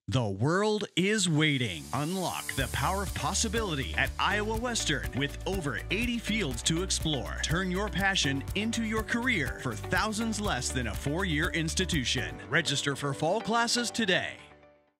The world is waiting. Unlock the power of possibility at Iowa Western with over 80 fields to explore. Turn your passion into your career for thousands less than a 4-year institution. Register for fall classes today.